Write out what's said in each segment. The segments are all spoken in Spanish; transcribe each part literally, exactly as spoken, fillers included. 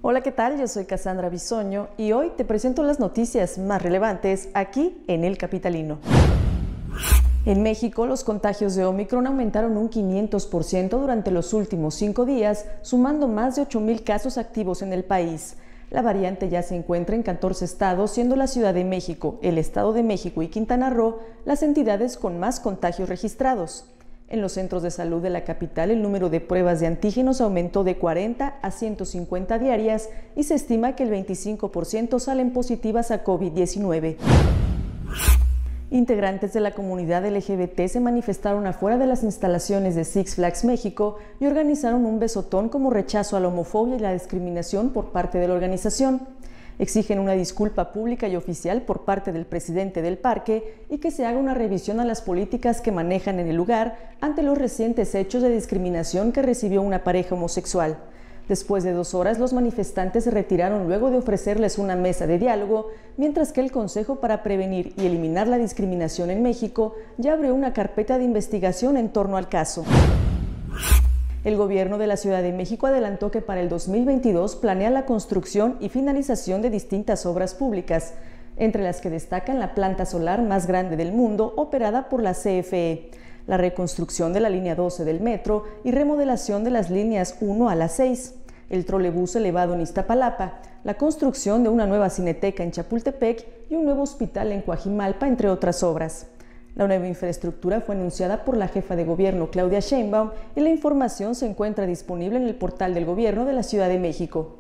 Hola, ¿qué tal? Yo soy Cassandra Bisoño y hoy te presento las noticias más relevantes aquí en El Capitalino. En México, los contagios de Omicron aumentaron un quinientos por ciento durante los últimos cinco días, sumando más de ocho mil casos activos en el país. La variante ya se encuentra en catorce estados, siendo la Ciudad de México, el Estado de México y Quintana Roo las entidades con más contagios registrados. En los centros de salud de la capital, el número de pruebas de antígenos aumentó de cuarenta a ciento cincuenta diarias y se estima que el veinticinco por ciento salen positivas a COVID diecinueve. Integrantes de la comunidad L G B T se manifestaron afuera de las instalaciones de Six Flags México y organizaron un besotón como rechazo a la homofobia y la discriminación por parte de la organización. Exigen una disculpa pública y oficial por parte del presidente del parque y que se haga una revisión a las políticas que manejan en el lugar ante los recientes hechos de discriminación que recibió una pareja homosexual. Después de dos horas, los manifestantes se retiraron luego de ofrecerles una mesa de diálogo, mientras que el Consejo para Prevenir y Eliminar la Discriminación en México ya abrió una carpeta de investigación en torno al caso. El gobierno de la Ciudad de México adelantó que para el dos mil veintidós planea la construcción y finalización de distintas obras públicas, entre las que destacan la planta solar más grande del mundo operada por la C F E, la reconstrucción de la línea doce del metro y remodelación de las líneas uno a la seis, el trolebús elevado en Iztapalapa, la construcción de una nueva cineteca en Chapultepec y un nuevo hospital en Coajimalpa, entre otras obras. La nueva infraestructura fue anunciada por la jefa de gobierno Claudia Sheinbaum y la información se encuentra disponible en el portal del gobierno de la Ciudad de México.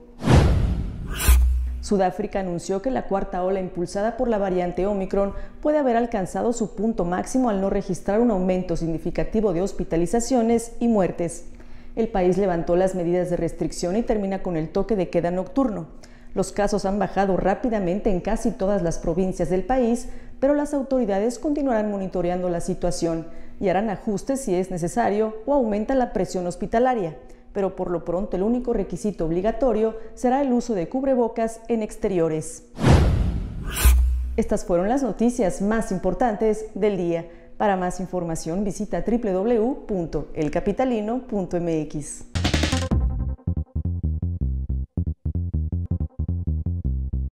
Sudáfrica anunció que la cuarta ola impulsada por la variante Omicron puede haber alcanzado su punto máximo al no registrar un aumento significativo de hospitalizaciones y muertes. El país levantó las medidas de restricción y termina con el toque de queda nocturno. Los casos han bajado rápidamente en casi todas las provincias del país, pero las autoridades continuarán monitoreando la situación y harán ajustes si es necesario o aumenta la presión hospitalaria. Pero por lo pronto el único requisito obligatorio será el uso de cubrebocas en exteriores. Estas fueron las noticias más importantes del día. Para más información visita doble u doble u doble u punto el capitalino punto m x.